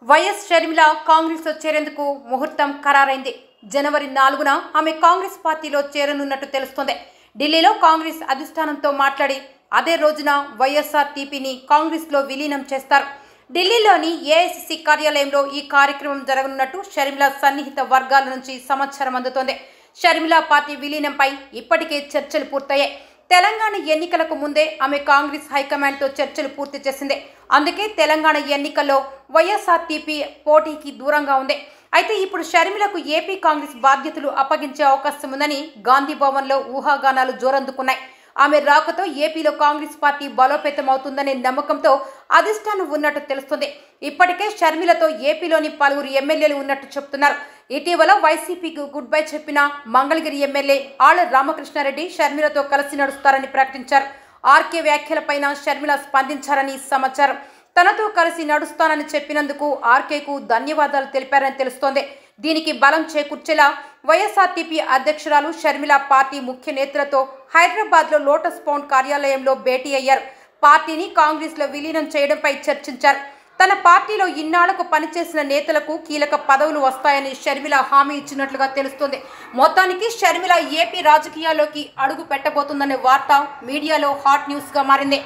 YS Sharmila Congress లో చేరేందుకు ముహూర్తం ఖరారైంది. జనవరి 4న ఆమె కాంగ్రెస్ పార్టీలో చేరనున్నట్టు తెలుస్తోంది. ఢిల్లీలో కాంగ్రెస్ అధిష్టానంతో మాట్లాడి అదే రోజున వైఎస్ఆర్టీపీని కాంగ్రెస్ లో విలీనం చేస్తారు. ఢిల్లీలోని ఏఐసీసీ కార్యాలయంలో ఈ కార్యక్రమం జరగనున్నట్టు షర్మిల సన్నిహిత వర్గాల నుంచి సమాచారం అందుతోంది. షర్మిల పార్టీ విలీనంపై ఇప్పటికే చర్చలు పూర్తయ్యాయి. తెలంగాణ ఎన్నికలకు ముందే ఆమె కాంగ్రెస్ హైకమాండ్తో చర్చలు పూర్తి చేసింది. అందుకే తెలంగాణ ఎన్నికల్లో వైఎస్ఆర్టీపీ పోటీకి దూరంగా ఉంది. అయితే ఇప్పుడు షర్మిలకు ఏపీ కాంగ్రెస్ బాధ్యతలు అప్పగించే అవకాశం ఉందని గాంధీ భవన్లో ఊహాగానాలు జోరందుకున్నాయి. ఆమె రాకతో ఏపీలో కాంగ్రెస్ పార్టీ బలోపేతం అవుతుందనే నమ్మకంతో అధిష్టానం ఉన్నట్టు తెలుస్తుంది. ఇప్పటికే షర్మిలతో ఏపీలోని పలువురు ఎమ్మెల్యేలు ఉన్నట్టు చెప్తున్నారు. ఇటీవల వైసీపీకి గుడ్ బై చెప్పిన మంగళగిరి ఎమ్మెల్యే ఆళ్ల రామకృష్ణారెడ్డి షర్మిలతో కలిసి నడుస్తారని ప్రకటించారు. ఆర్కే వ్యాఖ్యలపైన షర్మిల స్పందించారని సమాచారం. తనతో కలిసి నడుస్తానని చెప్పినందుకు ఆర్కేకు ధన్యవాదాలు తెలిపారని తెలుస్తోంది. దీనికి బలం చేకూర్చేలా వైఎస్ఆర్టీపీ అధ్యక్షురాలు షర్మిల పార్టీ ముఖ్య నేతలతో హైదరాబాద్లో లోటస్ పౌండ్ కార్యాలయంలో భేటీ అయ్యారు. పార్టీని కాంగ్రెస్లో విలీనం చేయడంపై చర్చించారు. తన పార్టీలో ఇన్నాళ్లకు పనిచేసిన నేతలకు కీలక పదవులు వస్తాయని షర్మిల హామీ ఇచ్చినట్లుగా తెలుస్తోంది. మొత్తానికి షర్మిల ఏపీ రాజకీయాల్లోకి అడుగు పెట్టబోతుందనే వార్త మీడియాలో హాట్ న్యూస్గా మారింది.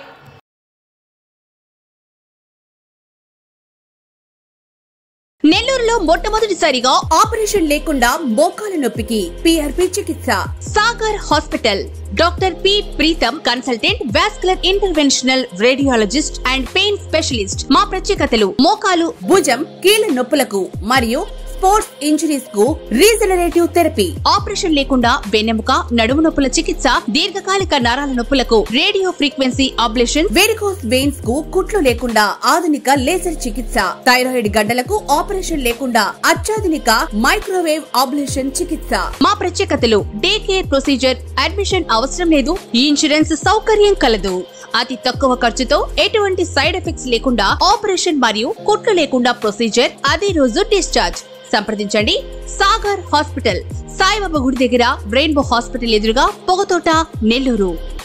నెల్లూరులో మొట్టమొదటిసారిగా ఆపరేషన్ లేకుండా మోకాల నొప్పికి PRP చికిత్స. Sagar hospital. Doctor P Preetham, consultant, vascular interventional radiologist and pain specialist. మా ప్రత్యేకతలు: మోకాలు, భుజం, కీళ్ల నొప్పులకు మరియు స్పోర్ట్స్ ఇంజరీస్ కు రీజనరేటివ్ థెరపీ. ఆపరేషన్ లేకుండా వెన్నెముక, నడుము నొప్పుల చికిత్స, దీర్ఘకాలిక నరాల నొప్పులకు radio frequency ablation, varicose veins కు కుట్లు లేకుండా ఆధునిక లేజర్ చికిత్స, థైరాయిడ్ గడ్డలకు ఆపరేషన్ లేకుండా అత్యాధునిక మైక్రోవేవ్ అబ్లేషన్ చికిత్స. మా ప్రత్యేకతలు: డే కేర్ ప్రొసీజర్, అడ్మిషన్ అవసరం లేదు, ఇన్సూరెన్స్ సౌకర్యం కలదు. అతి తక్కువ ఖర్చుతో ఎటువంటి సైడ్ ఎఫెక్ట్స్ లేకుండా ఆపరేషన్ మరియు కుట్లు లేకుండా ప్రొసీజర్, అదే రోజు డిశ్చార్జ్. సంప్రదించండి. సాగర్ హాస్పిటల్, సాయిబాబా గుడి దగ్గర, రెయిన్బో హాస్పిటల్ ఎదురుగా, పొగతోట, నెల్లూరు.